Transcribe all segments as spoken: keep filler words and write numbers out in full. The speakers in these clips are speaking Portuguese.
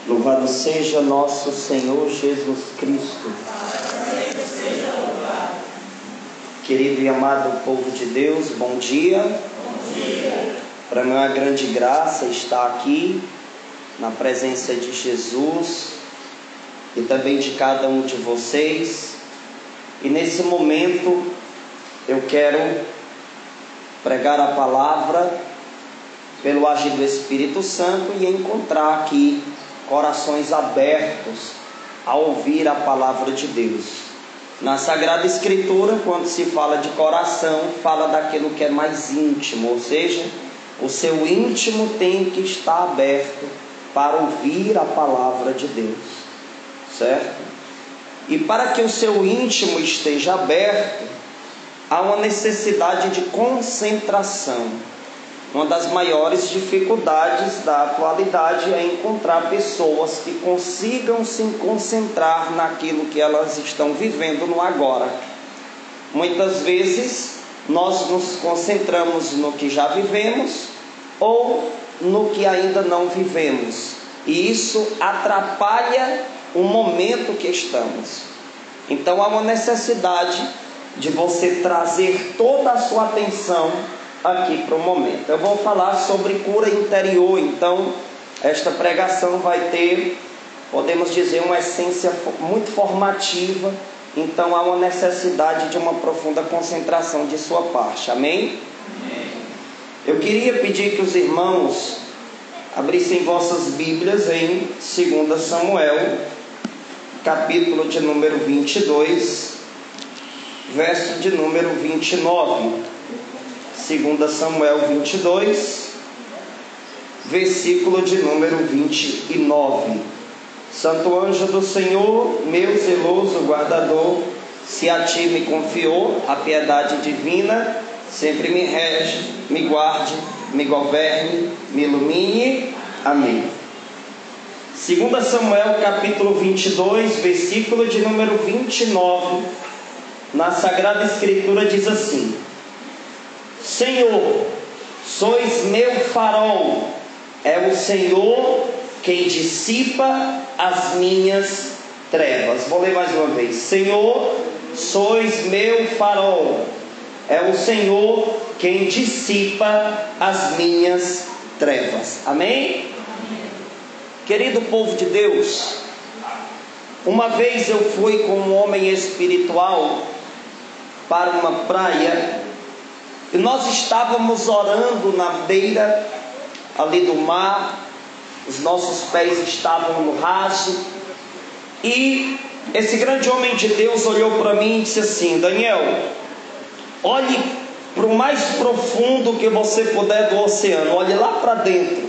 Louvado seja nosso Senhor Jesus Cristo. Querido e amado povo de Deus, bom dia. Bom dia. Para mim é uma grande graça estar aqui na presença de Jesus e também de cada um de vocês. E nesse momento eu quero pregar a palavra pelo agir do Espírito Santo e encontrar aqui corações abertos a ouvir a palavra de Deus. Na Sagrada Escritura, quando se fala de coração, fala daquilo que é mais íntimo, ou seja, o seu íntimo tem que estar aberto para ouvir a palavra de Deus, certo? E para que o seu íntimo esteja aberto, há uma necessidade de concentração. Uma das maiores dificuldades da atualidade é encontrar pessoas que consigam se concentrar naquilo que elas estão vivendo no agora. Muitas vezes nós nos concentramos no que já vivemos ou no que ainda não vivemos, e isso atrapalha o momento que estamos. Então há uma necessidade de você trazer toda a sua atenção aqui para o momento. Eu vou falar sobre cura interior. Então esta pregação vai ter, podemos dizer, uma essência muito formativa. Então há uma necessidade de uma profunda concentração de sua parte. Amém? Amém. Eu queria pedir que os irmãos abrissem vossas Bíblias em dois Samuel, capítulo de número vinte e dois, verso de número vinte e nove. dois Samuel vinte e dois, versículo de número vinte e nove. Santo anjo do Senhor, meu zeloso guardador, se a ti me confiou a piedade divina, sempre me rege, me guarde, me governe, me ilumine. Amém. dois Samuel capítulo vinte e dois, versículo de número vinte e nove, na Sagrada Escritura diz assim: Senhor, sois meu farol, é o Senhor quem dissipa as minhas trevas. Vou ler mais uma vez. Senhor, sois meu farol, é o Senhor quem dissipa as minhas trevas. Amém? Amém. Querido povo de Deus, uma vez eu fui com um homem espiritual para uma praia, e nós estávamos orando na beira ali do mar, os nossos pés estavam no raso, e esse grande homem de Deus olhou para mim e disse assim: Daniel, olhe para o mais profundo que você puder do oceano, olhe lá para dentro.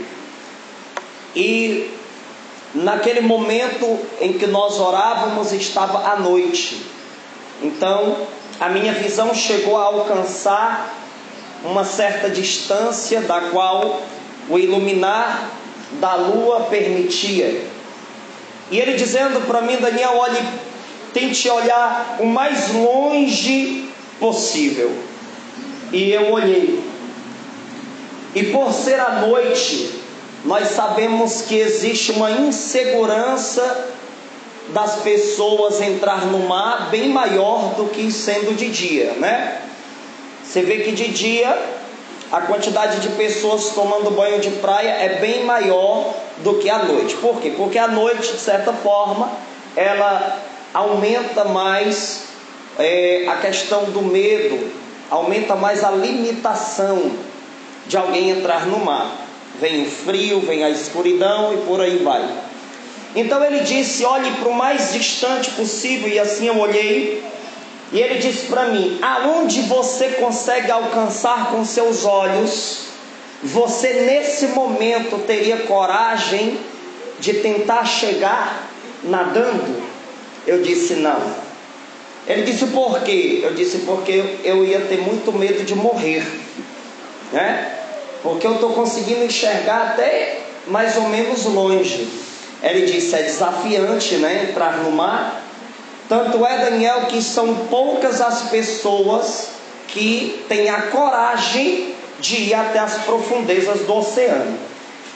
E naquele momento em que nós orávamos, estava à noite. Então a minha visão chegou a alcançar uma certa distância da qual o iluminar da lua permitia. E ele dizendo para mim: Daniel, olhe, tente olhar o mais longe possível. E eu olhei. E por ser a noite, nós sabemos que existe uma insegurança das pessoas entrar no mar bem maior do que sendo de dia, né? Você vê que de dia a quantidade de pessoas tomando banho de praia é bem maior do que à noite. Por quê? Porque à noite, de certa forma, ela aumenta mais é, a questão do medo, aumenta mais a limitação de alguém entrar no mar. Vem o frio, vem a escuridão e por aí vai. Então ele disse: olhe para o mais distante possível. E assim eu olhei. E ele disse para mim: aonde você consegue alcançar com seus olhos, você nesse momento teria coragem de tentar chegar nadando? Eu disse: não. Ele disse: por quê? Eu disse: porque eu ia ter muito medo de morrer, né? Porque eu estou conseguindo enxergar até mais ou menos longe. Ele disse: é desafiante, né, entrar no mar. Tanto é, Daniel, que são poucas as pessoas que têm a coragem de ir até as profundezas do oceano.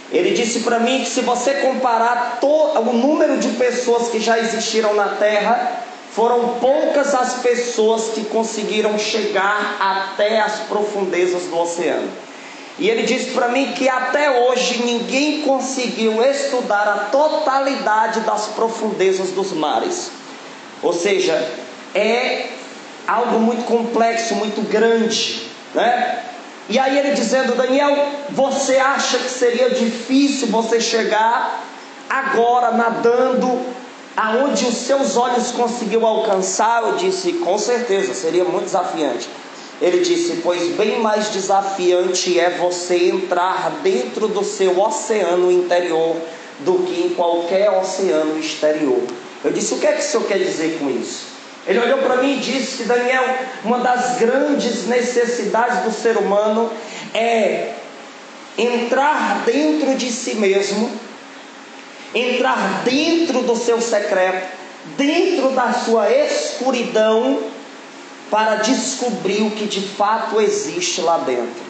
Ele disse para mim que se você comparar todo, o número de pessoas que já existiram na Terra, foram poucas as pessoas que conseguiram chegar até as profundezas do oceano. E ele disse para mim que até hoje ninguém conseguiu estudar a totalidade das profundezas dos mares. Ou seja, é algo muito complexo, muito grande, né? E aí ele dizendo: Daniel, você acha que seria difícil você chegar agora nadando aonde os seus olhos conseguiu alcançar? Eu disse: com certeza, seria muito desafiante. Ele disse: pois bem mais desafiante é você entrar dentro do seu oceano interior do que em qualquer oceano exterior. Eu disse: o que é que o senhor quer dizer com isso? Ele olhou para mim e disse que, Daniel, uma das grandes necessidades do ser humano é entrar dentro de si mesmo, entrar dentro do seu secreto, dentro da sua escuridão, para descobrir o que de fato existe lá dentro.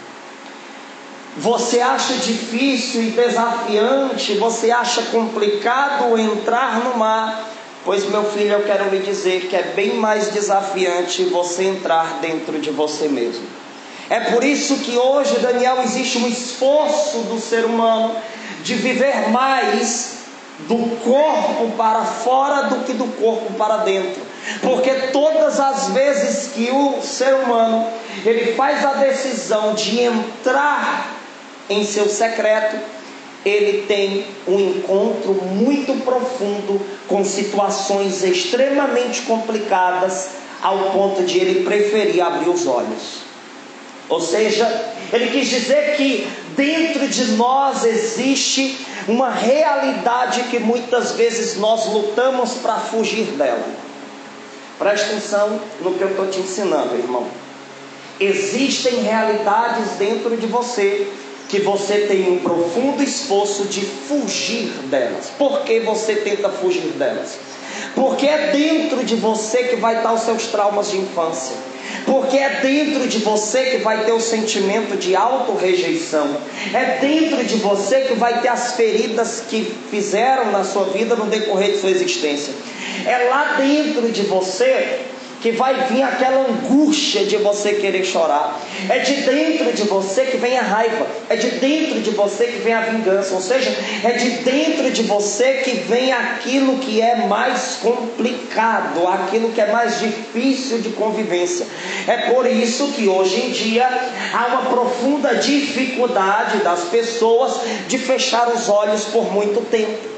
Você acha difícil e desafiante, você acha complicado entrar no mar? Pois, meu filho, eu quero lhe dizer que é bem mais desafiante você entrar dentro de você mesmo. É por isso que hoje, Daniel, existe um esforço do ser humano de viver mais do corpo para fora do que do corpo para dentro. Porque todas as vezes que o ser humano ele faz a decisão de entrar em seu secreto, ele tem um encontro muito profundo com situações extremamente complicadas, ao ponto de ele preferir abrir os olhos. Ou seja, ele quis dizer que dentro de nós existe uma realidade que muitas vezes nós lutamos para fugir dela. Preste atenção no que eu estou te ensinando, irmão. Existem realidades dentro de você que você tem um profundo esforço de fugir delas. Por que você tenta fugir delas? Porque é dentro de você que vai estar os seus traumas de infância. Porque é dentro de você que vai ter o sentimento de auto-rejeição. É dentro de você que vai ter as feridas que fizeram na sua vida no decorrer de sua existência. É lá dentro de você que vai vir aquela angústia de você querer chorar. É de dentro de você que vem a raiva. É de dentro de você que vem a vingança. Ou seja, é de dentro de você que vem aquilo que é mais complicado, aquilo que é mais difícil de convivência. É por isso que hoje em dia há uma profunda dificuldade das pessoas de fechar os olhos por muito tempo.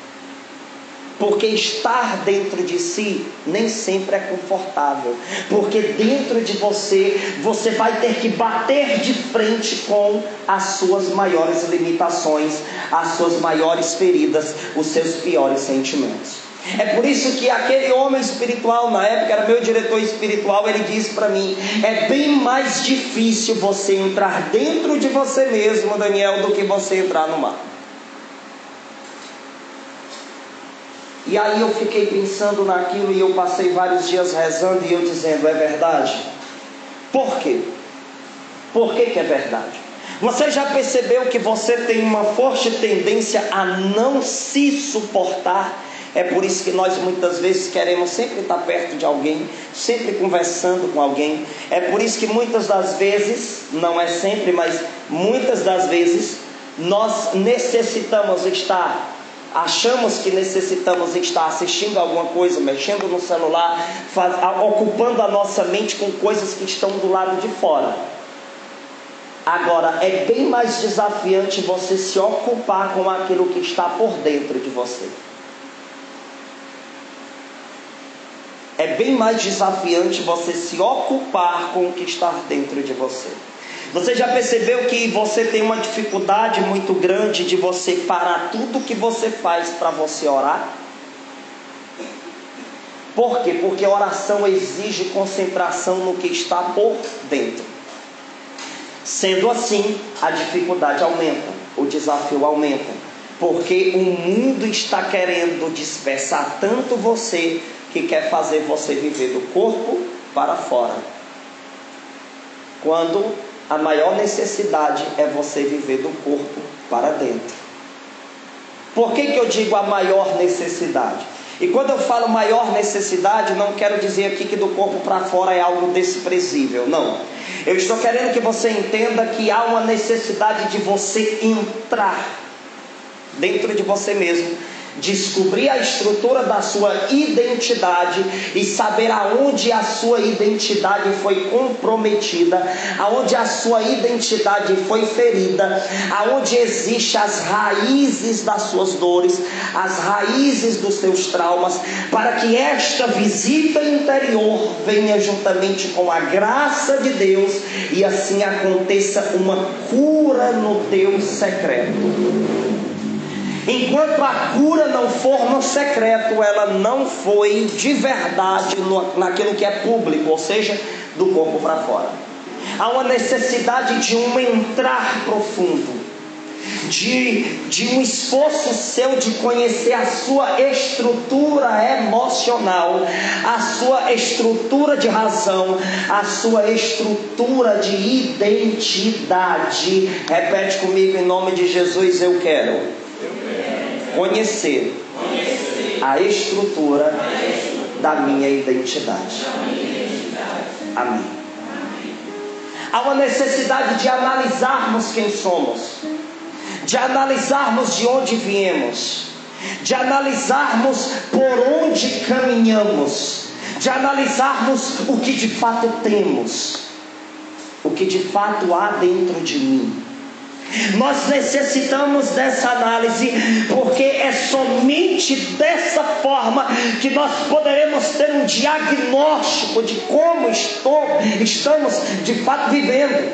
Porque estar dentro de si nem sempre é confortável. Porque dentro de você, você vai ter que bater de frente com as suas maiores limitações, as suas maiores feridas, os seus piores sentimentos. É por isso que aquele homem espiritual, na época era meu diretor espiritual, ele disse para mim: é bem mais difícil você entrar dentro de você mesmo, Daniel, do que você entrar no mar. E aí eu fiquei pensando naquilo e eu passei vários dias rezando e eu dizendo: é verdade? Por quê? Por que que é verdade? Você já percebeu que você tem uma forte tendência a não se suportar? É por isso que nós muitas vezes queremos sempre estar perto de alguém, sempre conversando com alguém. É por isso que muitas das vezes, não é sempre, mas muitas das vezes, nós necessitamos estar... Achamos que necessitamos estar assistindo alguma coisa, mexendo no celular, faz, ocupando a nossa mente com coisas que estão do lado de fora. Agora, é bem mais desafiante você se ocupar com aquilo que está por dentro de você. É bem mais desafiante você se ocupar com o que está dentro de você. Você já percebeu que você tem uma dificuldade muito grande de você parar tudo que você faz para você orar? Por quê? Porque a oração exige concentração no que está por dentro. Sendo assim, a dificuldade aumenta, o desafio aumenta. Porque o mundo está querendo dispersar tanto você, que quer fazer você viver do corpo para fora. Quando a maior necessidade é você viver do corpo para dentro. Por que que eu digo a maior necessidade? E quando eu falo maior necessidade, não quero dizer aqui que do corpo para fora é algo desprezível, não. Eu estou querendo que você entenda que há uma necessidade de você entrar dentro de você mesmo, descobrir a estrutura da sua identidade e saber aonde a sua identidade foi comprometida, aonde a sua identidade foi ferida, aonde existem as raízes das suas dores, as raízes dos seus traumas, para que esta visita interior venha juntamente com a graça de Deus e assim aconteça uma cura no teu secreto. Enquanto a cura não for no secreto, ela não foi de verdade no, naquilo que é público, ou seja, do corpo para fora. Há uma necessidade de um entrar profundo, de, de um esforço seu de conhecer a sua estrutura emocional, a sua estrutura de razão, a sua estrutura de identidade. Repete comigo em nome de Jesus: eu quero conhecer a estrutura da minha identidade. Amém. Há uma necessidade de analisarmos quem somos, de analisarmos de onde viemos, de analisarmos por onde caminhamos, de analisarmos o que de fato temos, o que de fato há dentro de mim. Nós necessitamos dessa análise, porque é somente dessa forma que nós poderemos ter um diagnóstico de como estou, estamos de fato vivendo,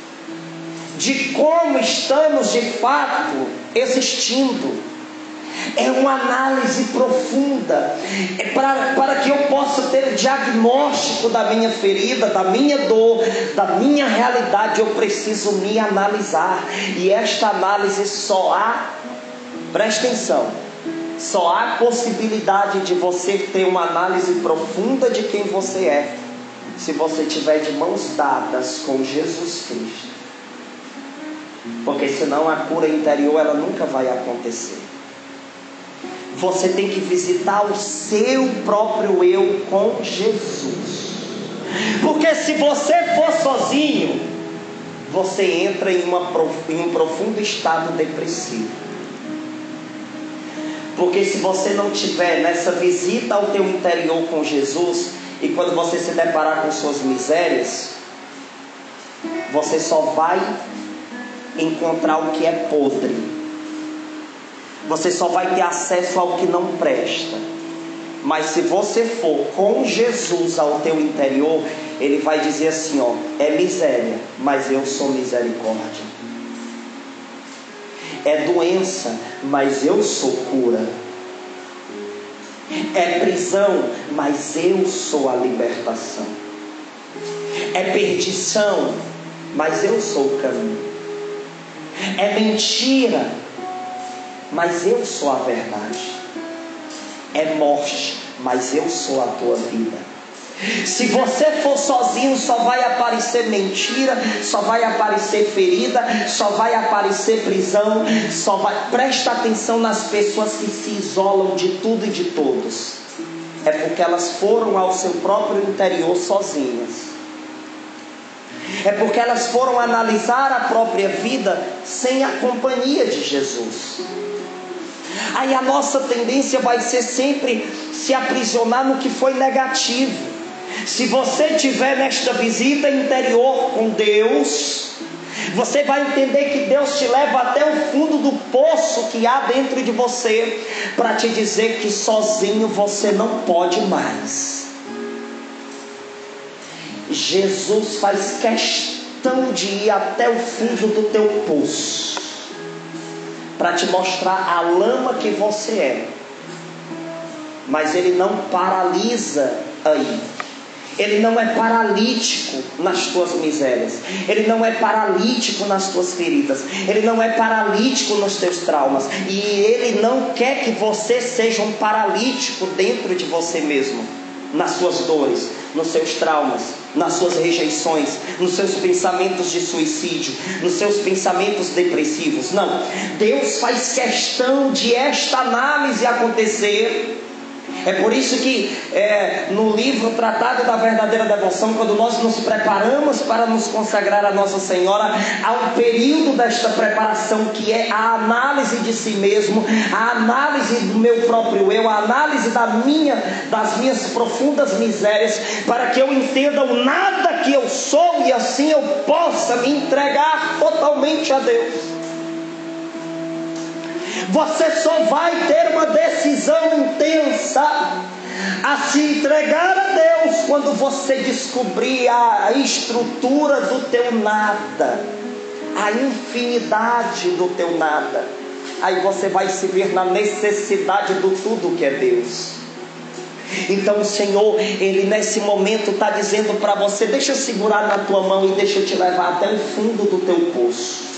de como estamos de fato existindo. É uma análise profunda, é para, para que eu possa ter o diagnóstico da minha ferida, da minha dor, da minha realidade. Eu preciso me analisar, e esta análise só há, presta atenção, só há possibilidade de você ter uma análise profunda de quem você é, se você estiver de mãos dadas com Jesus Cristo, porque senão a cura interior ela nunca vai acontecer. Você tem que visitar o seu próprio eu com Jesus. Porque se você for sozinho, você entra em, uma, em um profundo estado depressivo. Porque se você não tiver nessa visita ao teu interior com Jesus, e quando você se deparar com suas misérias, você só vai encontrar o que é podre. Você só vai ter acesso ao que não presta. Mas se você for com Jesus ao teu interior, Ele vai dizer assim, ó, é miséria, mas eu sou misericórdia. É doença, mas eu sou cura. É prisão, mas eu sou a libertação. É perdição, mas eu sou o caminho. É mentira, mas eu sou a verdade. É morte, mas eu sou a tua vida. Se você for sozinho, só vai aparecer mentira, só vai aparecer ferida, só vai aparecer prisão, só vai... Presta atenção nas pessoas que se isolam de tudo e de todos. É porque elas foram ao seu próprio interior sozinhas. É porque elas foram analisar a própria vida sem a companhia de Jesus. Aí a nossa tendência vai ser sempre se aprisionar no que foi negativo. Se você tiver nesta visita interior com Deus, você vai entender que Deus te leva até o fundo do poço que há dentro de você, para te dizer que sozinho você não pode mais. Jesus faz questão de ir até o fundo do teu poço, para te mostrar a lama que você é. Mas Ele não paralisa aí. Ele não é paralítico nas tuas misérias. Ele não é paralítico nas tuas feridas. Ele não é paralítico nos teus traumas. E Ele não quer que você seja um paralítico dentro de você mesmo, nas suas dores. nos seus traumas, nas suas rejeições, nos seus pensamentos de suicídio, nos seus pensamentos depressivos. Não, Deus faz questão de esta análise acontecer. É por isso que é, no livro Tratado da Verdadeira Devoção, quando nós nos preparamos para nos consagrar a Nossa Senhora, há um período desta preparação que é a análise de si mesmo, a análise do meu próprio eu, a análise da minha, das minhas profundas misérias, para que eu entenda o nada que eu sou e assim eu possa me entregar totalmente a Deus. Você só vai ter uma decisão intensa a se entregar a Deus quando você descobrir a estrutura do teu nada, a infinidade do teu nada. Aí você vai se ver na necessidade do tudo que é Deus. Então o Senhor, Ele nesse momento está dizendo para você: deixa eu segurar na tua mão e deixa eu te levar até o fundo do teu poço.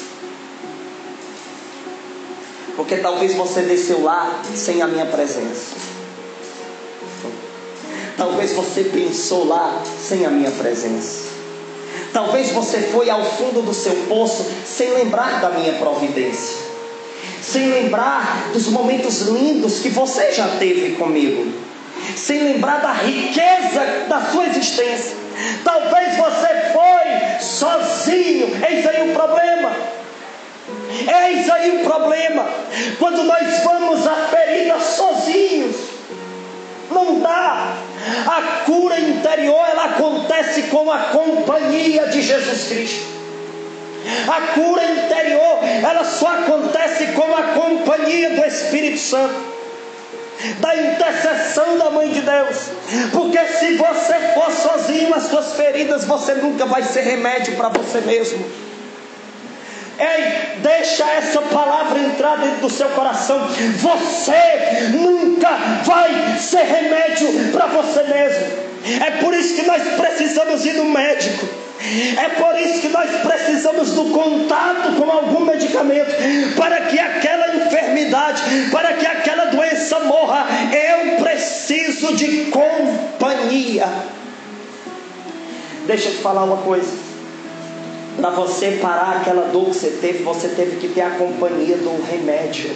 Porque talvez você desceu lá sem a minha presença. Talvez você pensou lá sem a minha presença. Talvez você foi ao fundo do seu poço sem lembrar da minha providência, sem lembrar dos momentos lindos que você já teve comigo, sem lembrar da riqueza da sua existência. Talvez você foi sozinho. Eis aí o problema. Eis aí o problema. Quando nós vamos à ferida sozinhos, não dá. A cura interior, ela acontece com a companhia de Jesus Cristo. A cura interior, ela só acontece com a companhia do Espírito Santo, da intercessão da Mãe de Deus. Porque se você for sozinho, as suas feridas, você nunca vai ser remédio para você mesmo. Ei, deixa essa palavra entrar dentro do seu coração. Você nunca vai ser remédio para você mesmo. É por isso que nós precisamos ir no médico. É por isso que nós precisamos do contato com algum medicamento, para que aquela enfermidade, para que aquela doença morra. Eu preciso de companhia. Deixa eu te falar uma coisa. Para você parar aquela dor que você teve, você teve que ter a companhia do remédio.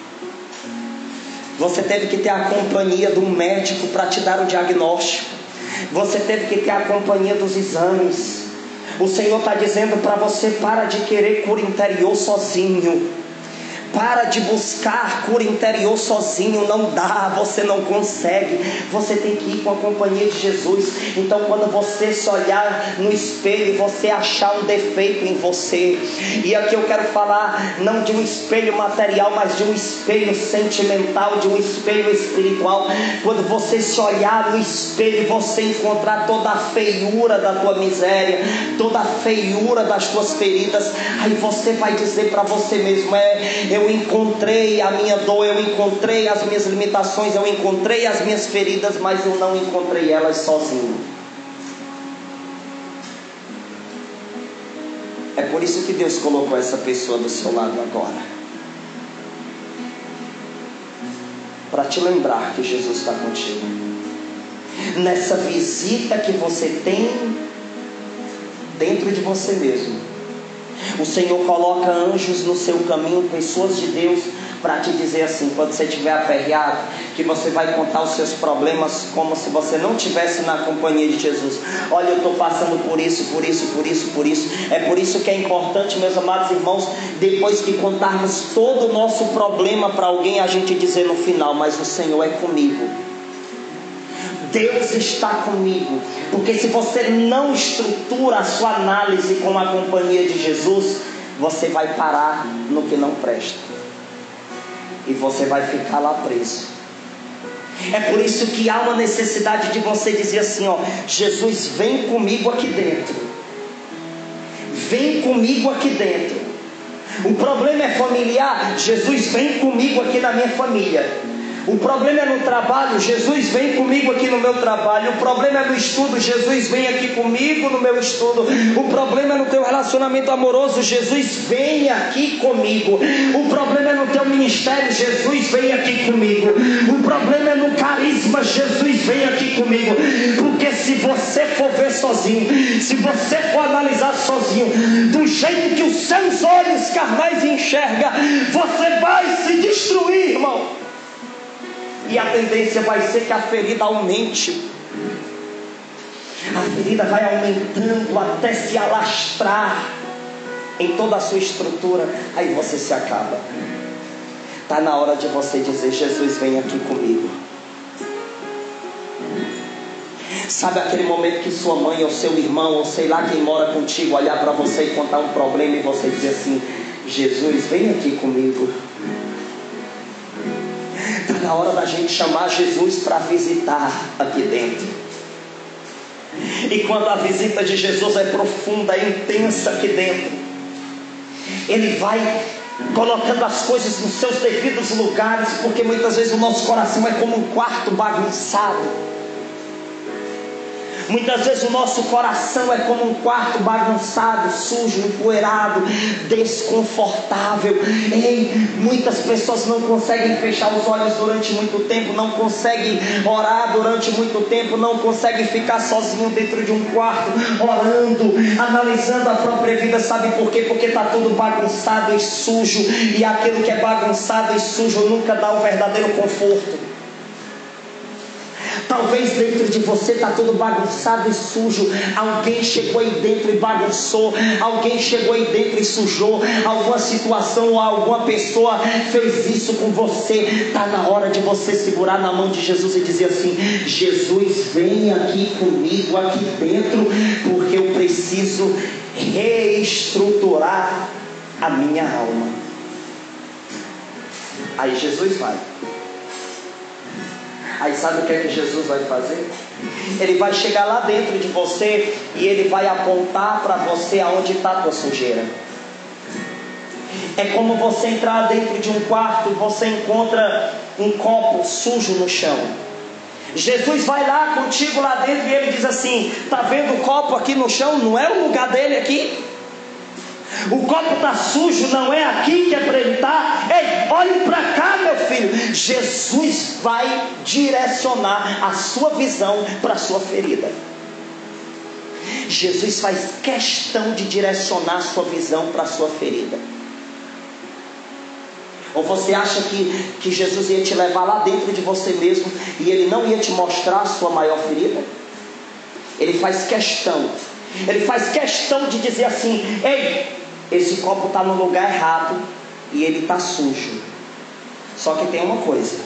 Você teve que ter a companhia do médico para te dar o diagnóstico. Você teve que ter a companhia dos exames. O Senhor está dizendo para você: para de querer cura interior sozinho. Para de buscar cura interior sozinho. Não dá, você não consegue. Você tem que ir com a companhia de Jesus. Então quando você se olhar no espelho e você achar um defeito em você, e aqui eu quero falar não de um espelho material, mas de um espelho sentimental, de um espelho espiritual. Quando você se olhar no espelho e você encontrar toda a feiura da tua miséria, toda a feiura das tuas feridas, aí você vai dizer para você mesmo: é, eu encontrei a minha dor, eu encontrei as minhas limitações, eu encontrei as minhas feridas, mas eu não encontrei elas sozinho. É por isso que Deus colocou essa pessoa do seu lado agora, para te lembrar que Jesus está contigo. Nessa visita que você tem dentro de você mesmo, o Senhor coloca anjos no seu caminho, pessoas de Deus, para te dizer assim, quando você estiver aperreado, que você vai contar os seus problemas como se você não estivesse na companhia de Jesus. Olha, eu estou passando por isso, por isso, por isso, por isso. É por isso que é importante, meus amados irmãos, depois que contarmos todo o nosso problema para alguém, a gente dizer no final: mas o Senhor é comigo. Deus está comigo. Porque se você não estrutura a sua análise com a companhia de Jesus, você vai parar no que não presta, e você vai ficar lá preso. É por isso que há uma necessidade de você dizer assim: ó, Jesus, vem comigo aqui dentro. Vem comigo aqui dentro. O problema é familiar, Jesus, vem comigo aqui na minha família. O problema é no trabalho, Jesus, vem comigo aqui no meu trabalho. O problema é no estudo, Jesus, vem aqui comigo no meu estudo. O problema é no teu relacionamento amoroso, Jesus, vem aqui comigo. O problema é no teu ministério, Jesus, vem aqui comigo. O problema é no carisma, Jesus, vem aqui comigo. Porque se você for ver sozinho, se você for analisar sozinho, do jeito que os seus olhos carnais enxergam, você vai se destruir, irmão. E a tendência vai ser que a ferida aumente. A ferida vai aumentando até se alastrar em toda a sua estrutura. Aí você se acaba. Está na hora de você dizer: Jesus, vem aqui comigo. Sabe aquele momento que sua mãe ou seu irmão, ou sei lá quem mora contigo, olhar para você e contar um problema e você dizer assim: Jesus, vem aqui comigo. Está na hora da gente chamar Jesus para visitar aqui dentro. E quando a visita de Jesus é profunda, é intensa aqui dentro, Ele vai colocando as coisas nos seus devidos lugares, porque muitas vezes o nosso coração é como um quarto bagunçado. Muitas vezes o nosso coração é como um quarto bagunçado, sujo, empoeirado, desconfortável. Ei, muitas pessoas não conseguem fechar os olhos durante muito tempo, não conseguem orar durante muito tempo, não conseguem ficar sozinho dentro de um quarto, orando, analisando a própria vida. Sabe por quê? Porque está tudo bagunçado e sujo, e aquilo que é bagunçado e sujo nunca dá o verdadeiro conforto. Talvez dentro de você está tudo bagunçado e sujo. Alguém chegou aí dentro e bagunçou. Alguém chegou aí dentro e sujou. Alguma situação ou alguma pessoa fez isso com você. Está na hora de você segurar na mão de Jesus e dizer assim: Jesus, vem aqui comigo aqui dentro, porque eu preciso reestruturar a minha alma. Aí Jesus vai. Aí sabe o que é que Jesus vai fazer? Ele vai chegar lá dentro de você e Ele vai apontar para você aonde está a tua sujeira. É como você entrar dentro de um quarto e você encontra um copo sujo no chão. Jesus vai lá contigo lá dentro e Ele diz assim: está vendo o copo aqui no chão? Não é o lugar dele aqui? O copo está sujo, não é aqui que é para ele estar. Ei, olhe para cá, meu filho. Jesus vai direcionar a sua visão para a sua ferida. Jesus faz questão de direcionar a sua visão para a sua ferida. Ou você acha que, que Jesus ia te levar lá dentro de você mesmo e Ele não ia te mostrar a sua maior ferida? Ele faz questão. Ele faz questão de dizer assim: ei, esse copo está no lugar errado e ele está sujo. Só que tem uma coisa: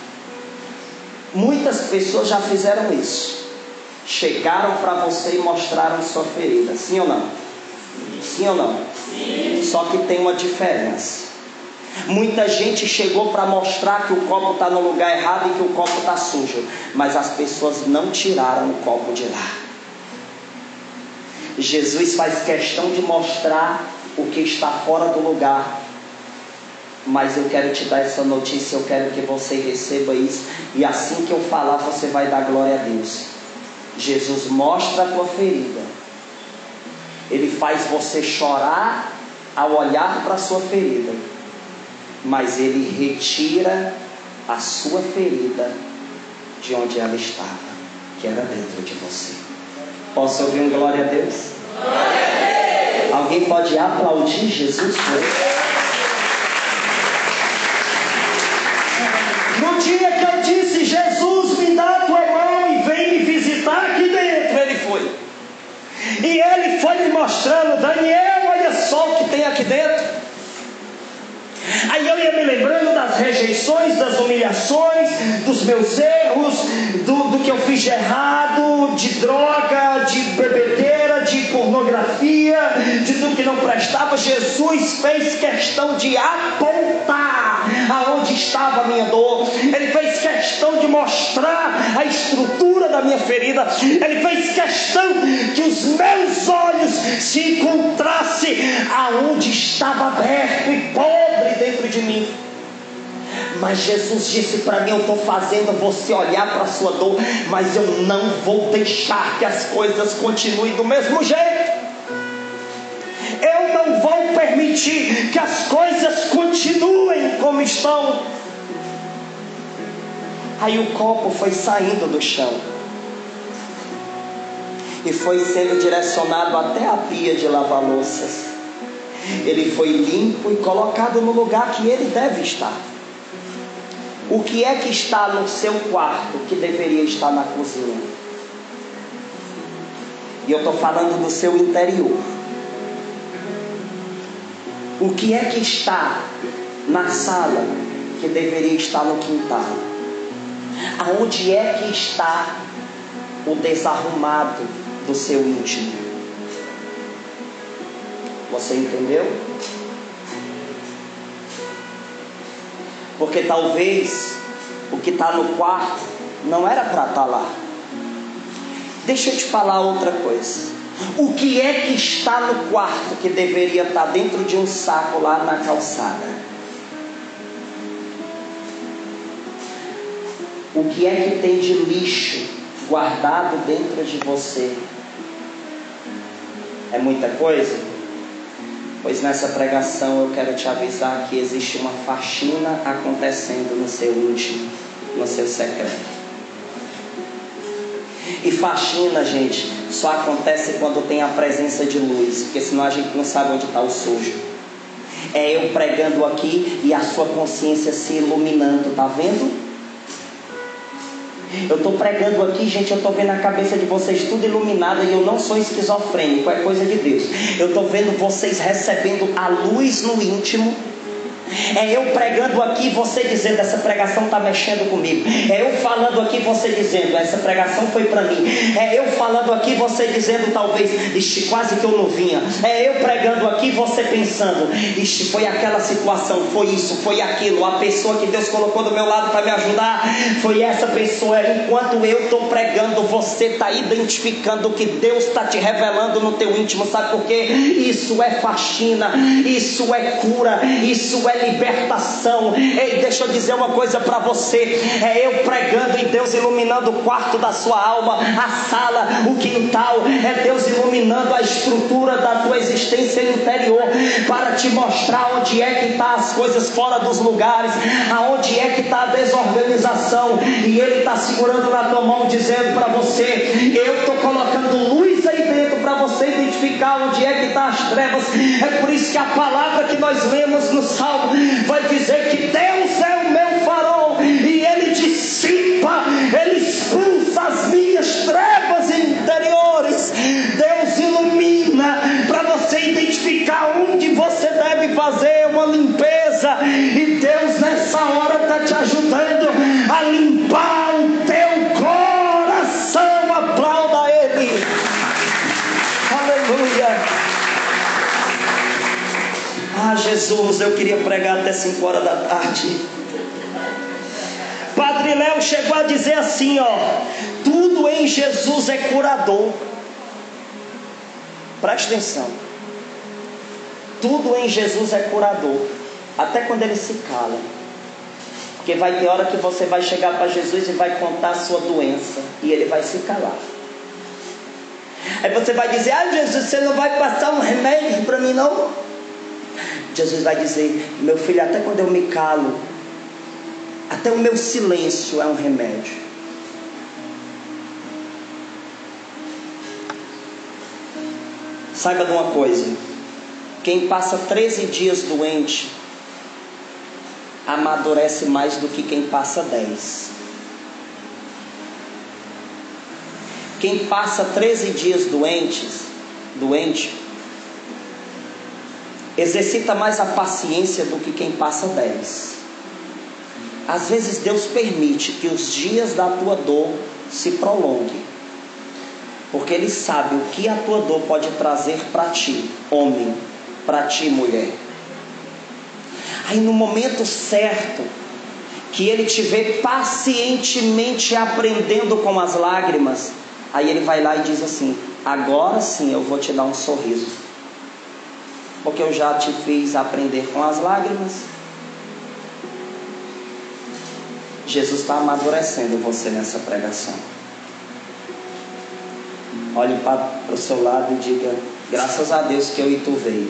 muitas pessoas já fizeram isso. Chegaram para você e mostraram sua ferida. Sim ou não? Sim ou não? Sim. Só que tem uma diferença. Muita gente chegou para mostrar que o copo está no lugar errado e que o copo está sujo, mas as pessoas não tiraram o copo de lá. Jesus faz questão de mostrar o que está fora do lugar. Mas eu quero te dar essa notícia, eu quero que você receba isso, e assim que eu falar você vai dar glória a Deus. Jesus mostra a tua ferida. Ele faz você chorar ao olhar para a sua ferida, mas Ele retira a sua ferida de onde ela estava, que era dentro de você. Posso ouvir um glória a Deus? Glória a Deus! Alguém pode aplaudir Jesus por isso? No dia que eu disse: Jesus, me dá a tua mão e vem me visitar aqui dentro, Ele foi. E Ele foi me mostrando: Daniel, olha só o que tem aqui dentro. Aí eu ia me lembrando das rejeições, das humilhações, dos meus erros, do, do que eu fiz de errado, de droga, de bebedeira, de pornografia, de tudo que não prestava. Jesus fez questão de apontar aonde estava a minha dor. Ele fez questão de mostrar a estrutura da minha ferida. Ele fez questão que os meus olhos se encontrassem aonde estava aberto e pobre dentro de mim. Mas Jesus disse para mim: eu estou fazendo você olhar para a sua dor, mas eu não vou deixar que as coisas continuem do mesmo jeito. Eu não vou permitir que as coisas continuem como estão. Aí o copo foi saindo do chão. e foi sendo direcionado até a pia de lavar louças. Ele foi limpo e colocado no lugar que ele deve estar. O que é que está no seu quarto que deveria estar na cozinha? E eu estou falando do seu interior. O que é que está na sala que deveria estar no quintal? Aonde é que está o desarrumado do seu íntimo? Você entendeu? Porque talvez o que está no quarto não era para estar lá. Deixa eu te falar outra coisa. O que é que está no quarto que deveria estar dentro de um saco lá na calçada? O que é que tem de lixo guardado dentro de você? É muita coisa? Pois nessa pregação eu quero te avisar que existe uma faxina acontecendo no seu íntimo, no seu secreto. E faxina, gente, só acontece quando tem a presença de luz, porque senão a gente não sabe onde está o sujo. É eu pregando aqui e a sua consciência se iluminando, tá vendo? Eu estou pregando aqui, gente, eu estou vendo a cabeça de vocês tudo iluminada e eu não sou esquizofrênico, é coisa de Deus. Eu estou vendo vocês recebendo a luz no íntimo. É eu pregando aqui, você dizendo, essa pregação está mexendo comigo. É eu falando aqui, você dizendo, essa pregação foi para mim. É eu falando aqui, você dizendo, talvez, ixi, quase que eu não vinha. É eu pregando aqui, você pensando, ixi, foi aquela situação, foi isso, foi aquilo. A pessoa que Deus colocou do meu lado para me ajudar foi essa pessoa. Enquanto eu estou pregando, você está identificando o que Deus está te revelando no teu íntimo. Sabe por quê? Isso é faxina, isso é cura, isso é libertação. Ei, deixa eu dizer uma coisa para você. É eu pregando e Deus iluminando o quarto da sua alma, a sala, o quintal. É Deus iluminando a estrutura da tua existência interior, para te mostrar onde é que está as coisas fora dos lugares, aonde é que está a desorganização. E Ele está segurando na tua mão, dizendo para você, eu estou colocando luz aí dentro para você identificar onde é que está as trevas. É por isso que a palavra que nós lemos no Salmo vai dizer que Deus é o meu farol e Ele dissipa, Ele expulsa as minhas trevas interiores. Deus ilumina para você identificar onde você deve fazer uma limpeza. E Deus nessa hora está te ajudando a limpar o teu coração. Aplauda Ele. Aleluia. Ah, Jesus, eu queria pregar até cinco horas da tarde. Padre Léo chegou a dizer assim, ó, tudo em Jesus é curador. Preste atenção. Tudo em Jesus é curador, até quando Ele se cala. Porque vai ter hora que você vai chegar para Jesus e vai contar a sua doença, e Ele vai se calar. Aí você vai dizer, ah, Jesus, você não vai passar um remédio para mim não? Jesus vai dizer, meu filho, até quando eu me calo, até o meu silêncio é um remédio. Saiba de uma coisa, quem passa treze dias doente, amadurece mais do que quem passa dez. Quem passa treze dias doentes, doente, exercita mais a paciência do que quem passa dez. Às vezes Deus permite que os dias da tua dor se prolonguem, porque Ele sabe o que a tua dor pode trazer para ti, homem, para ti, mulher. Aí no momento certo, que Ele te vê pacientemente aprendendo com as lágrimas, aí Ele vai lá e diz assim, agora sim eu vou te dar um sorriso, porque eu já te fiz aprender com as lágrimas. Jesus está amadurecendo você nessa pregação. Olhe para o seu lado e diga, graças a Deus que eu e tu veio.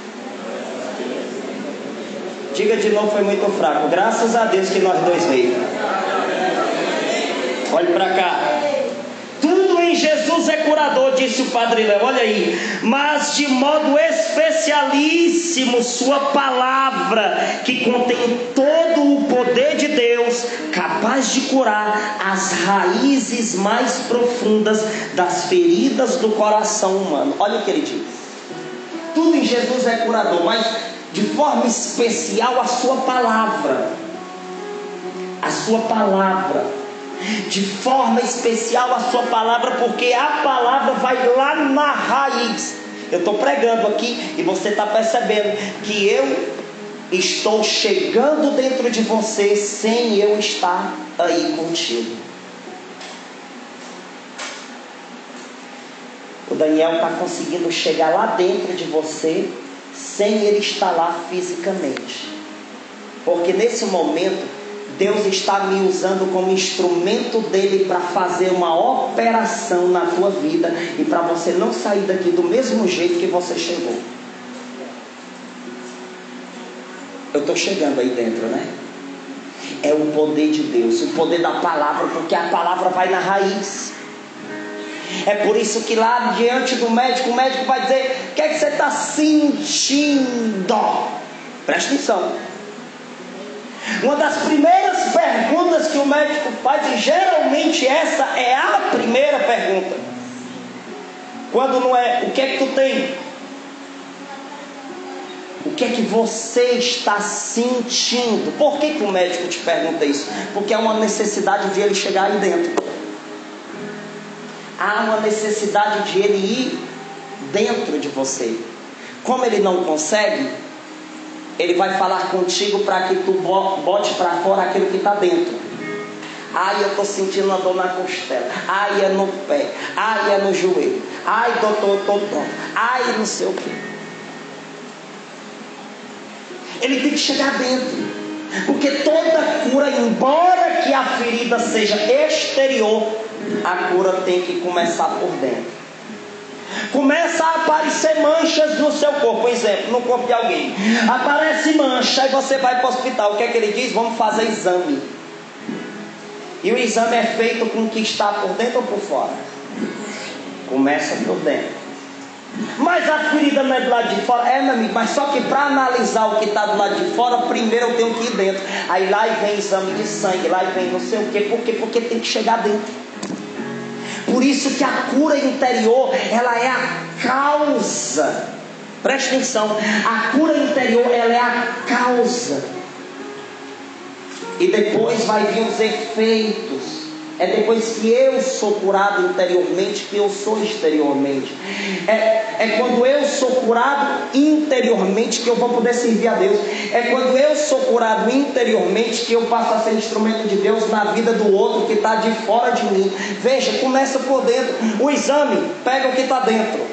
Diga de novo, foi muito fraco. Graças a Deus que nós dois veio. Olhe para cá. Tudo em Jesus é é curador, disse o Padre Léo, olha aí, mas de modo especialíssimo sua palavra, que contém todo o poder de Deus, capaz de curar as raízes mais profundas das feridas do coração humano. Olha o que ele diz: tudo em Jesus é curador, mas de forma especial a sua palavra, a sua palavra, de forma especial a sua palavra, porque a palavra vai lá na raiz. Eu estou pregando aqui e você está percebendo que eu estou chegando dentro de você sem eu estar aí contigo. O Daniel está conseguindo chegar lá dentro de você sem ele estar lá fisicamente, porque nesse momento Deus está me usando como instrumento dele para fazer uma operação na tua vida e para você não sair daqui do mesmo jeito que você chegou. Eu estou chegando aí dentro, né? É o poder de Deus, o poder da palavra, porque a palavra vai na raiz. É por isso que lá diante do médico, o médico vai dizer: o que é que você está sentindo? Presta atenção. Uma das primeiras perguntas que o médico faz, e geralmente essa é a primeira pergunta, quando não é o que é que tu tem, o que é que você está sentindo. Por que que o médico te pergunta isso? Porque há uma necessidade de ele chegar aí dentro, há uma necessidade de ele ir dentro de você. Como ele não consegue, ele vai falar contigo para que tu bote para fora aquilo que está dentro. Ai, eu estou sentindo uma dor na costela. Ai, é no pé. Ai, é no joelho. Ai, doutor, eu estou tonto. Ai, não sei o que. Ele tem que chegar dentro, porque toda cura, embora que a ferida seja exterior, a cura tem que começar por dentro. Começa a aparecer manchas no seu corpo. Por exemplo, no corpo de alguém aparece mancha e você vai para o hospital. O que é que ele diz? Vamos fazer exame. E o exame é feito com o que está por dentro ou por fora? Começa por dentro. Mas a ferida não é do lado de fora? É, meu amigo, mas só que para analisar o que está do lado de fora, primeiro eu tenho que ir dentro. Aí lá e vem exame de sangue, lá e vem não sei o quê. Por quê? Porque tem que chegar dentro. Por isso que a cura interior, ela é a causa. Preste atenção, a cura interior, ela é a causa. E depois vai vir os efeitos. É depois que eu sou curado interiormente que eu sou exteriormente. É, é quando eu sou curado interiormente que eu vou poder servir a Deus. É quando eu sou curado interiormente que eu passo a ser instrumento de Deus na vida do outro que está de fora de mim. Veja, começa por dentro. O exame pega o que está dentro.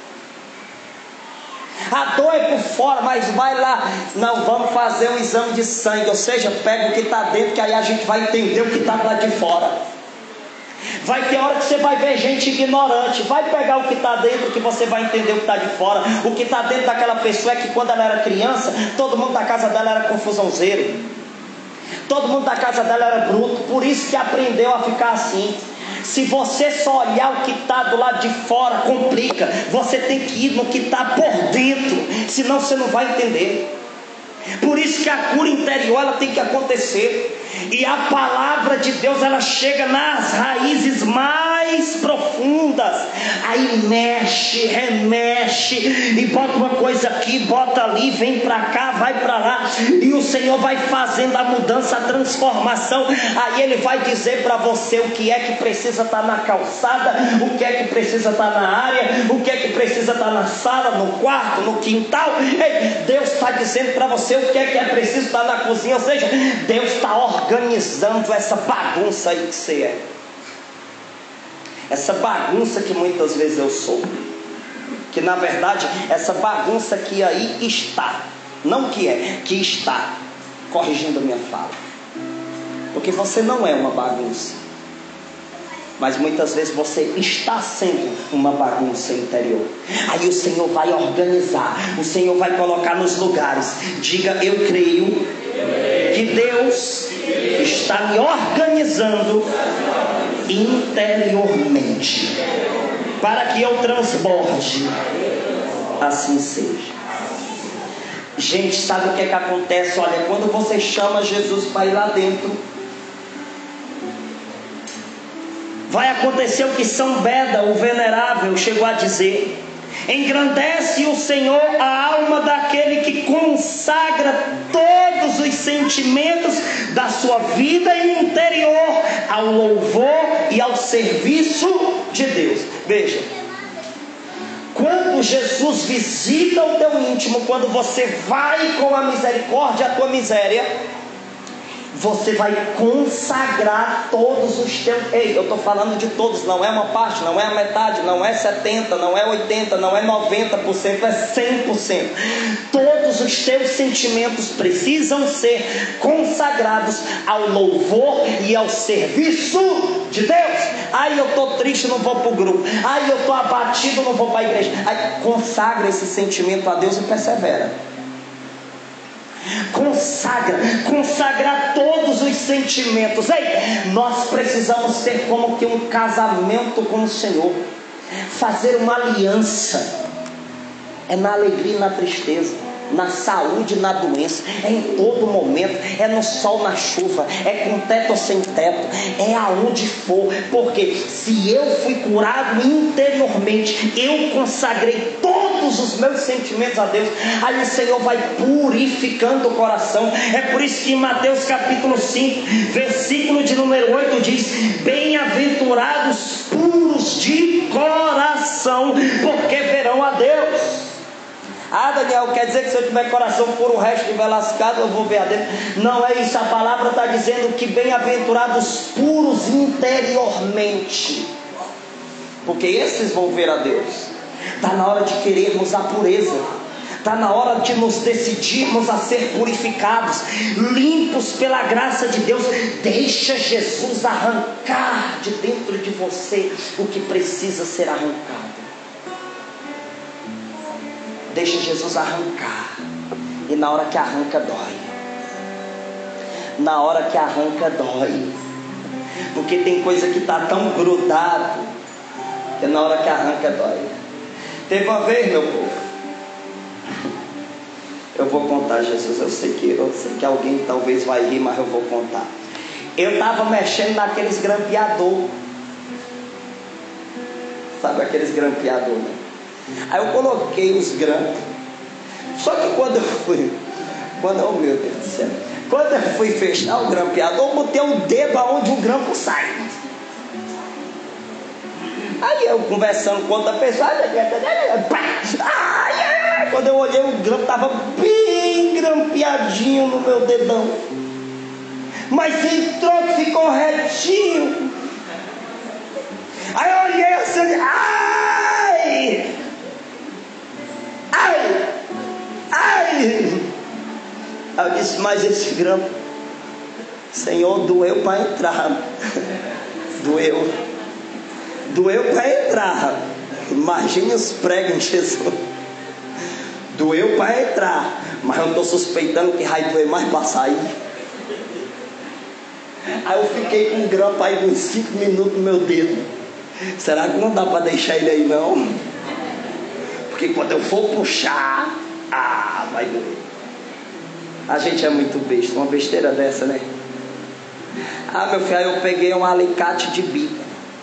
A dor é por fora, mas vai lá. Não, vamos fazer um exame de sangue. Ou seja, pega o que está dentro, que aí a gente vai entender o que está lá de fora. Vai ter hora que você vai ver gente ignorante. Vai pegar o que está dentro, que você vai entender o que está de fora. O que está dentro daquela pessoa é que quando ela era criança, todo mundo da casa dela era confusãozeiro. Todo mundo da casa dela era bruto. Por isso que aprendeu a ficar assim. Se você só olhar o que está do lado de fora, complica. Você tem que ir no que está por dentro, senão você não vai entender. Por isso que a cura interior, ela tem que acontecer. E a palavra de Deus, ela chega nas raízes mais profundas. Aí mexe, remexe, e bota uma coisa aqui, bota ali, vem para cá, vai para lá. E o Senhor vai fazendo a mudança, a transformação. Aí Ele vai dizer para você o que é que precisa estar na calçada, o que é que precisa estar na área, o que é que precisa estar na sala, no quarto, no quintal. Ei, Deus está dizendo para você o que é que é preciso estar na cozinha. Ou seja, Deus está organizando essa bagunça aí que você é, essa bagunça que muitas vezes eu sou, que na verdade essa bagunça que aí está, não que é, que está, corrigindo a minha fala, porque você não é uma bagunça, mas muitas vezes você está sendo uma bagunça interior. Aí o Senhor vai organizar, o Senhor vai colocar nos lugares. Diga: eu creio que Deus está me organizando interiormente. para que eu transborde. Assim seja. Gente, sabe o que é que acontece? Olha, quando você chama Jesus para ir lá dentro, vai acontecer o que São Beda, o venerável, chegou a dizer: engrandece o Senhor a alma daquele que consagra todos os sentimentos da sua vida interior ao louvor e ao serviço de Deus. Veja, quando Jesus visita o teu íntimo, quando você vai com a misericórdia à tua miséria, você vai consagrar todos os teus... Ei, eu estou falando de todos, não é uma parte, não é a metade, não é setenta por cento, não é oitenta por cento, não é noventa por cento, é cem por cento. Todos os teus sentimentos precisam ser consagrados ao louvor e ao serviço de Deus. Ai, eu estou triste, não vou para o grupo. Ai, eu estou abatido, não vou para a igreja. Ai, consagra esse sentimento a Deus e persevera. Consagra, consagrar todos os sentimentos. Ei, nós precisamos ter como que um casamento com o Senhor, fazer uma aliança. É na alegria e na tristeza, na saúde e na doença, é em todo momento, é no sol, na chuva, é com teto ou sem teto, é aonde for. Porque se eu fui curado interiormente, eu consagrei todos os meus sentimentos a Deus, aí o Senhor vai purificando o coração. É por isso que em Mateus capítulo cinco, versículo de número oito diz: bem-aventurados puros de coração, porque verão a Deus. Ah, Daniel, quer dizer que se eu tiver coração puro, o resto estiver lascado, eu vou ver a Deus? Não é isso, a palavra está dizendo que bem-aventurados puros interiormente, porque esses vão ver a Deus. Está na hora de querermos a pureza, está na hora de nos decidirmos a ser purificados, limpos pela graça de Deus. Deixa Jesus arrancar de dentro de você o que precisa ser arrancado. Deixa Jesus arrancar. E na hora que arranca, dói. Na hora que arranca, dói. Porque tem coisa que está tão grudado, que na hora que arranca, dói. Teve uma vez, meu povo, eu vou contar, Jesus, eu sei que, eu sei que alguém talvez vai rir, mas eu vou contar. Eu estava mexendo naqueles grampeador. Sabe aqueles grampeador, né? Aí eu coloquei os grampos. Só que quando eu fui, quando, oh meu Deus do céu, quando eu fui fechar o grampeador, eu botei o dedo aonde o grampo sai. Aí eu conversando com outra pessoa, ai, quando eu olhei, o grampo estava bem grampeadinho no meu dedão, mas entrou que ficou retinho. Aí eu olhei assim, ai, ai, ai. Eu disse, mas esse grampo, Senhor, doeu para entrar. Doeu. Doeu para entrar. Imagine os pregos em Jesus. Doeu para entrar, mas eu estou suspeitando que vai doer mais para sair. Aí eu fiquei com o grampo aí uns cinco minutos no meu dedo. Será que não dá para deixar ele aí não? Porque quando eu for puxar, ah, vai doer. A gente é muito besta, uma besteira dessa, né? Ah, meu filho, aí eu peguei um alicate de bico,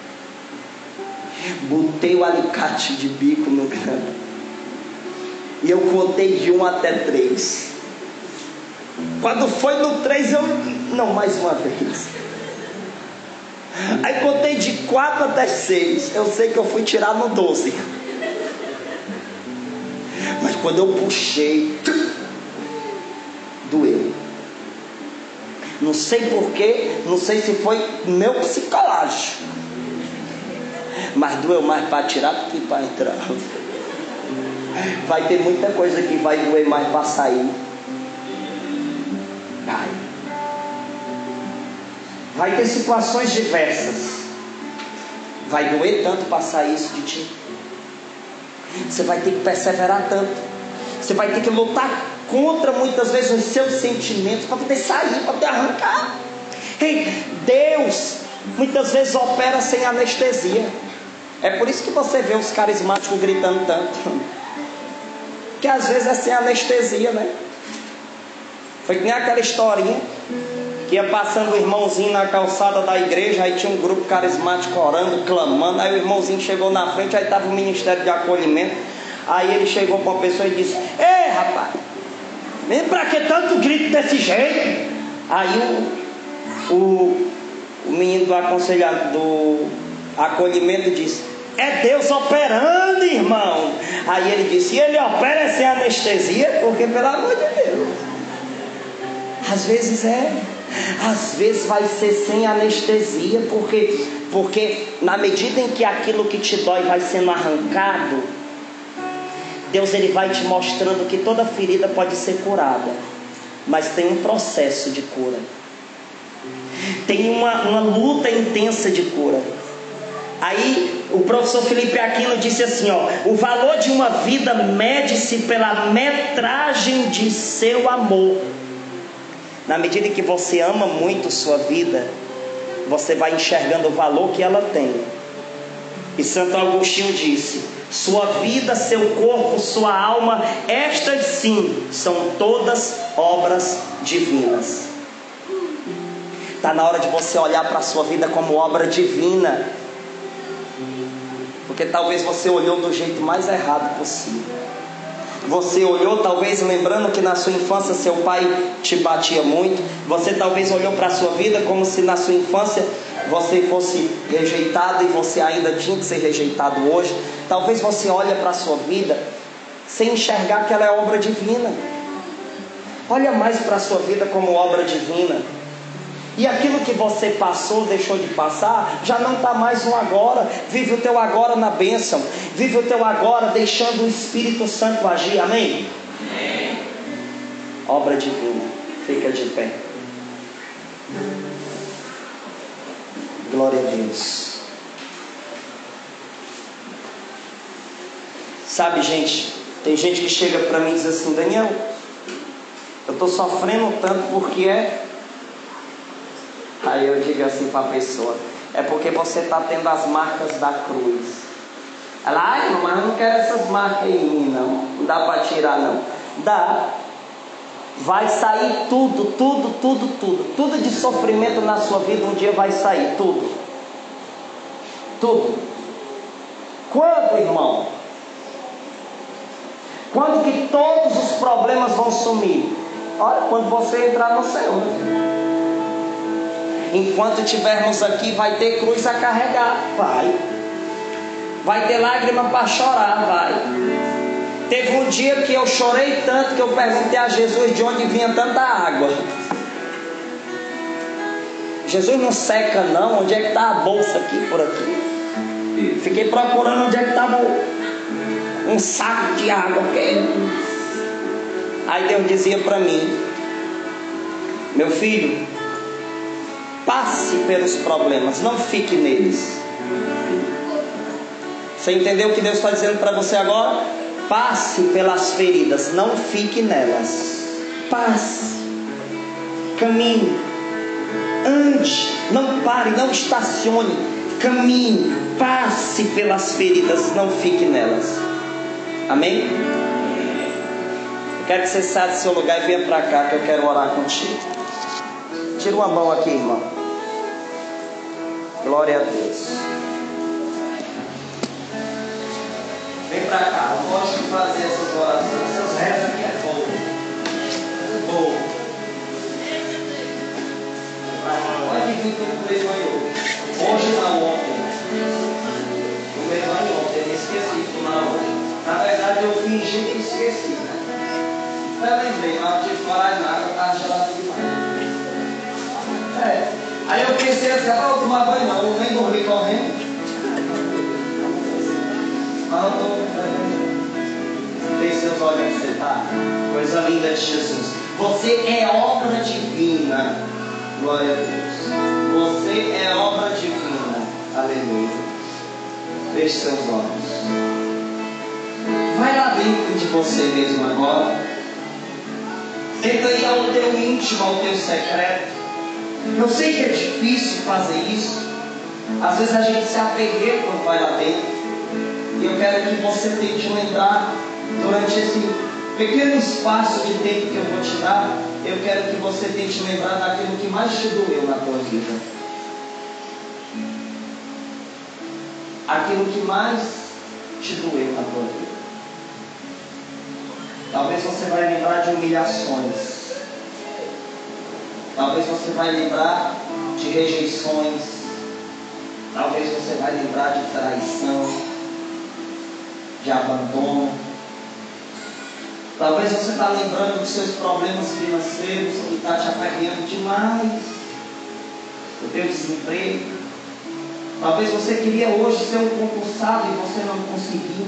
botei o alicate de bico no grampo e eu contei de um até três. Quando foi no três, eu... Não, mais uma vez. Aí contei de quatro até seis. Eu sei que eu fui tirar no doze. Mas quando eu puxei, doeu. Não sei porquê, não sei se foi meu psicológico, mas doeu mais para tirar do que para entrar. Vai ter muita coisa que vai doer mais para sair. Vai. Vai ter situações diversas. Vai doer tanto para sair isso de ti. Você vai ter que perseverar tanto. Você vai ter que lutar contra muitas vezes os seus sentimentos para poder sair, para poder arrancar. Ei, Deus muitas vezes opera sem anestesia. É por isso que você vê os carismáticos gritando tanto. Que às vezes é sem anestesia, né? Foi que nem aquela historinha que ia passando o irmãozinho na calçada da igreja, aí tinha um grupo carismático orando, clamando, aí o irmãozinho chegou na frente, aí estava o ministério de acolhimento, aí ele chegou para uma pessoa e disse: ei rapaz, vem para que tanto grito desse jeito? Aí o, o, o menino do aconselhado, do acolhimento disse: é Deus operando, irmão. Aí ele disse: e ele opera sem anestesia? Porque pelo amor de Deus, às vezes é, às vezes vai ser sem anestesia, porque, porque na medida em que aquilo que te dói vai sendo arrancado, Deus ele vai te mostrando que toda ferida pode ser curada, mas tem um processo de cura, tem uma, uma luta intensa de cura. Aí o professor Felipe Aquino disse assim, ó: o valor de uma vida mede-se pela metragem de seu amor. Na medida em que você ama muito sua vida, você vai enxergando o valor que ela tem. E Santo Agostinho disse: sua vida, seu corpo, sua alma, estas sim são todas obras divinas. Está na hora de você olhar para a sua vida como obra divina, porque talvez você olhou do jeito mais errado possível. Você olhou talvez lembrando que na sua infância seu pai te batia muito. Você talvez olhou para a sua vida como se na sua infância você fosse rejeitado e você ainda tinha que ser rejeitado hoje. Talvez você olhe para a sua vida sem enxergar que ela é obra divina. Olha mais para a sua vida como obra divina. E aquilo que você passou, deixou de passar, já não está mais no agora. Vive o teu agora na bênção. Vive o teu agora deixando o Espírito Santo agir. Amém? Amém. Obra divina. Fica de pé. Glória a Deus. Sabe, gente, tem gente que chega para mim e diz assim: Daniel, eu estou sofrendo tanto porque é... Aí eu digo assim para a pessoa: é porque você está tendo as marcas da cruz. Ela: ai, mas eu não quero essas marcas em mim, não. Não dá para tirar, não. Dá. Vai sair tudo, tudo, tudo, tudo. Tudo de sofrimento na sua vida um dia vai sair. Tudo. Tudo. Quando, irmão? Quando que todos os problemas vão sumir? Olha, quando você entrar no céu, né? Enquanto estivermos aqui, vai ter cruz a carregar. Vai. Vai ter lágrima para chorar. Vai. Teve um dia que eu chorei tanto que eu perguntei a Jesus de onde vinha tanta água. Jesus não seca não. Onde é que está a bolsa aqui, por aqui? Fiquei procurando onde é que estava um saco de água. Aí Deus dizia para mim: meu filho, passe pelos problemas, não fique neles. Você entendeu o que Deus está dizendo para você agora? Passe pelas feridas, não fique nelas. Passe, caminhe, ande, não pare, não estacione, caminhe, passe pelas feridas, não fique nelas. Amém? Eu quero que você saia do seu lugar e venha para cá, que eu quero orar contigo. Tira uma mão aqui, irmão. Glória a Deus. Vem pra cá. Eu gosto de fazer essas orações. Essas rezas aqui é boa. Boa. Pode vir que eu não levanhou. Hoje não, ontem. Eu levantei ontem. Eu esqueci de tomar hoje. Na verdade eu fingi que esqueci, né? Eu lembrei, mas eu tive que falar de água. Estava gelado demais. É. Aí eu pensei assim: ah, eu tomar banho não, eu nem dormi correndo. Mas eu estou. Tem seus olhos onde você está. Coisa linda de Jesus. Você é obra divina. Glória a Deus. Você é obra divina. Aleluia. Feche seus olhos. Vai lá dentro de você mesmo agora. Tenta ir ao teu íntimo, ao teu secreto. Eu sei que é difícil fazer isso. Às vezes a gente se aperreia quando vai lá dentro. E eu quero que você tente lembrar, durante esse pequeno espaço de tempo que eu vou te dar, eu quero que você tente lembrar daquilo que mais te doeu na tua vida. Aquilo que mais te doeu na tua vida. Talvez você vai lembrar de humilhações. Talvez você vai lembrar de rejeições. Talvez você vai lembrar de traição, de abandono. Talvez você está lembrando dos seus problemas financeiros que está te aperreando demais, do teu desemprego. Talvez você queria hoje ser um concursado e você não conseguiu.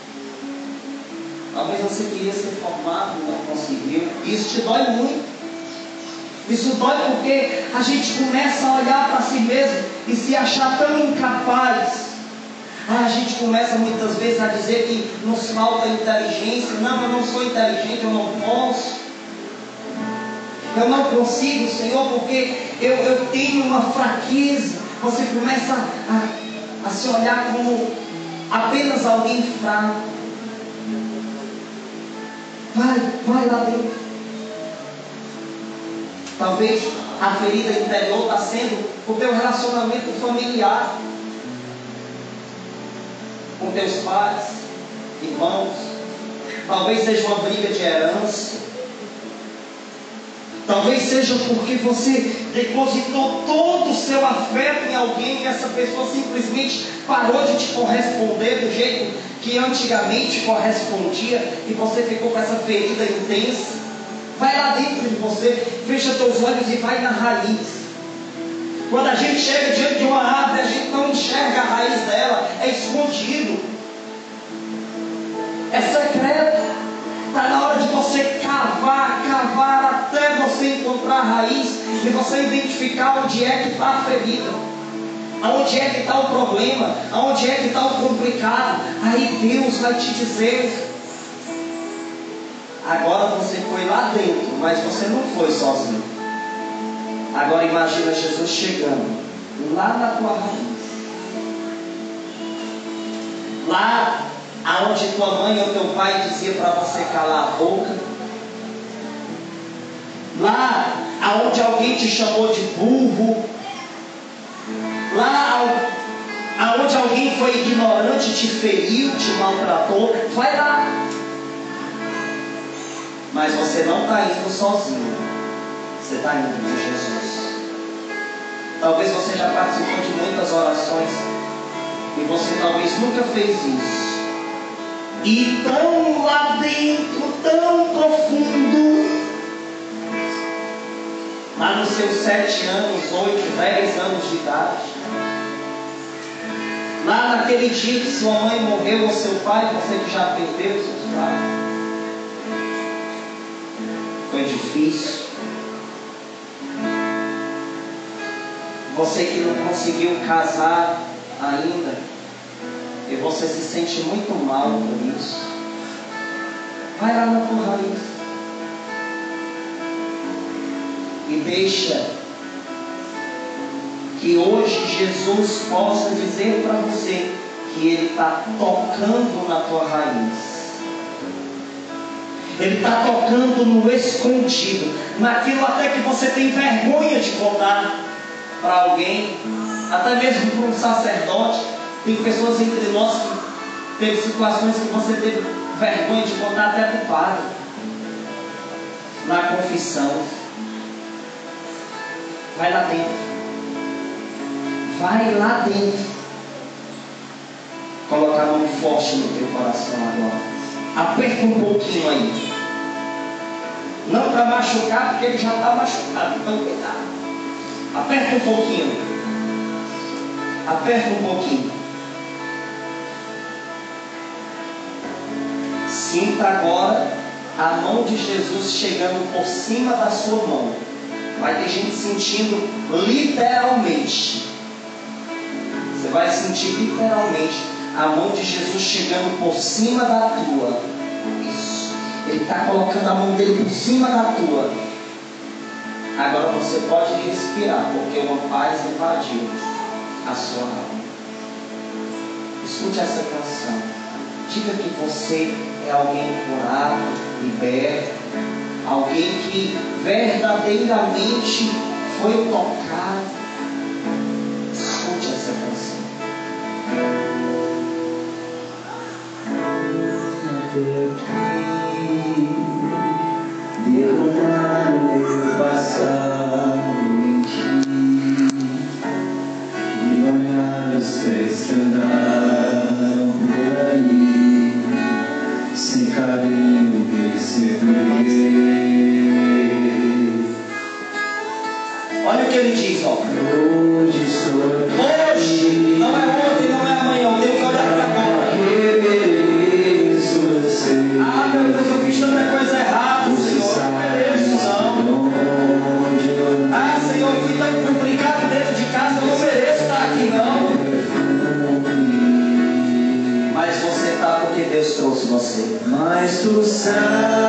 Talvez você queria ser formado e não conseguiu. Isso te dói muito. Isso dói porque a gente começa a olhar para si mesmo e se achar tão incapaz. A gente começa muitas vezes a dizer que nos falta inteligência. Não, eu não sou inteligente, eu não posso. Eu não consigo, Senhor, porque eu, eu tenho uma fraqueza. Você começa a, a se olhar como apenas alguém fraco. Vai, vai lá dentro. Talvez a ferida interior está sendo o teu relacionamento familiar com teus pais, irmãos. Talvez seja uma briga de herança. Talvez seja porque você depositou todo o seu afeto em alguém e essa pessoa simplesmente parou de te corresponder do jeito que antigamente correspondia e você ficou com essa ferida intensa. Vai lá dentro de você, fecha teus olhos e vai na raiz. Quando a gente chega diante de uma árvore, a gente não enxerga a raiz dela, é escondido, é secreto. Está na hora de você cavar, cavar até você encontrar a raiz e você identificar onde é que está a ferida, aonde é que está o problema, aonde é que está o complicado. Aí Deus vai te dizer. Agora você foi lá dentro, mas você não foi sozinho. Agora imagina Jesus chegando lá na tua raiz, lá aonde tua mãe ou teu pai dizia para você calar a boca, lá aonde alguém te chamou de burro, lá aonde alguém foi ignorante, te feriu, te maltratou. Vai lá. Mas você não está indo sozinho, você está indo com Jesus. Talvez você já participou de muitas orações e você talvez nunca fez isso. E tão lá dentro, tão profundo, lá nos seus sete anos, oito, dez anos de idade, lá naquele dia que sua mãe morreu ou seu pai, você que já perdeu seus pais, foi difícil. Você que não conseguiu casar ainda, e você se sente muito mal por isso, vai lá na tua raiz e deixa que hoje Jesus possa dizer para você que Ele está tocando na tua raiz. Ele está tocando no escondido, naquilo até que você tem vergonha de contar para alguém, até mesmo para um sacerdote. Tem pessoas entre nós que teve situações que você teve vergonha de contar até para o padre, na confissão. Vai lá dentro, vai lá dentro, colocar a mão forte no teu coração agora. Aperta um pouquinho aí. Não para machucar, porque ele já está machucado. Então cuidado. Aperta um pouquinho. Aperta um pouquinho. Sinta agora a mão de Jesus chegando por cima da sua mão. Vai ter gente sentindo literalmente. Você vai sentir literalmente a mão de Jesus chegando por cima da tua. Isso. Ele está colocando a mão dele por cima da tua. Agora você pode respirar, porque uma paz invadiu a sua alma. Escute essa canção. Diga que você é alguém curado, liberto, alguém que verdadeiramente foi tocado. Escute essa canção. Derramar o meu passado em ti, e olhar os pés que andaram por aí, sem carinho receber. Olha o que ele diz, ó. Hoje estou aqui. Hoje, não é ontem, não é amanhã, eu tenho que olhar para agora. Ah, meu Deus, eu fiz tanta coisa errada, Senhor, eu não mereço não. Ah, Senhor, eu fui tão complicado dentro de casa, eu não mereço estar aqui não. Mas você está porque Deus trouxe você. Mas tu sabes